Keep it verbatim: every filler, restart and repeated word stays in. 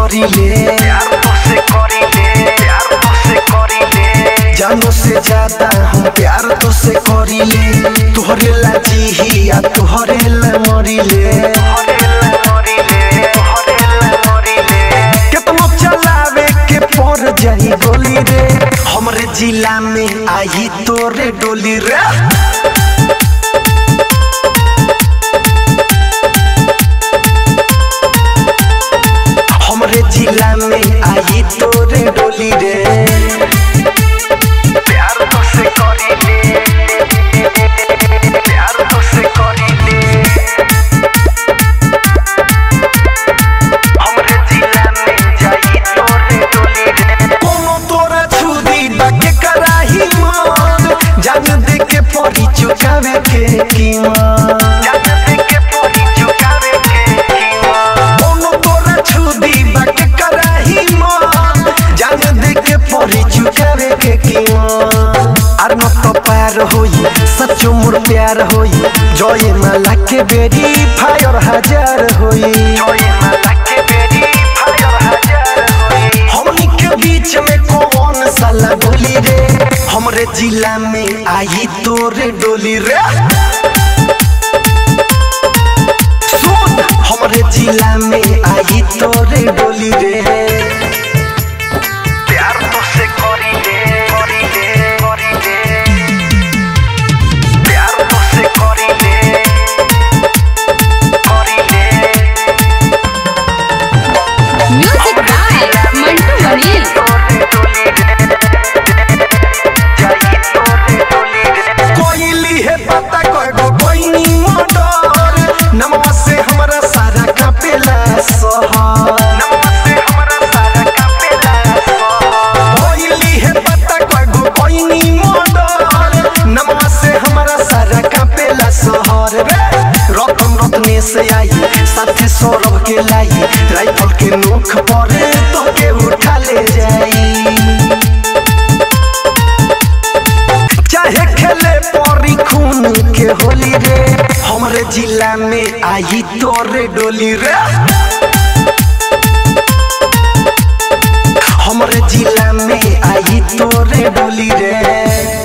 करीले, प्यार तुझसे करीले, प्यार तुझसे करीले। जानो से ज्यादा हम प्यार तुझसे करीले, तुहरे ला जी या तुहरे ला मरीले, तुहरे ला मरीले, तुहरे ला मरीले। कितना चलावे के पर जाई गोली रे, हमरे जिला में आई तोरे डोली रे। हमरे जिला में आई तोरे डोली रे, प्यार तुझसे करीले, प्यार तुझसे करीले। हमरे जिला में जाई तोरे डोली रे। कोनो तोरा छुदी बाके कराही मन, जान दे के पड़ी चुकावे के कीमत, जान दे के पड़ी चुकावे के कीमत। कोनो तोरा छुदी बाके कराही मन, जान दे के पड़ी चुकावे के कीमत। आर न तो पार होई सच्चो मोर प्यार होई, जय माला के बेरी फायर हजार होई, जय माला के बेरी फायर हजार होई। हमनी के बीच में कौन साला गोली रे, हमरे जिला में आई तोरे डोली रे। सुन हमरे जिला में आई तोरे डोली रे, प्यार तुझसे करीले, करीले, करीले। प्यार तुझसे करीले, करीले। Music by Mantu Mani. तोरे डोली रे, जाई तोरे डोली रे। कोइली है पता कोई गो कोइनी मोटर, नमवा से हमरा सारा कापेला सहर, नमवा से हमरा सारा कापेला सहर। कोइली है पता कोई गो कोइनी मोटर, नमवा से हमरा सारा कापेला सहर रे। रतन रत्ने से आई साथे सौरभ के लाई, राइफल के नोख पर तो के उठा ले जाई, चाहे खेले परी खून के होली रे, हमरे जिला में आई तोरे डोली रे। हमरे जिला में आई तोरे डोली रे।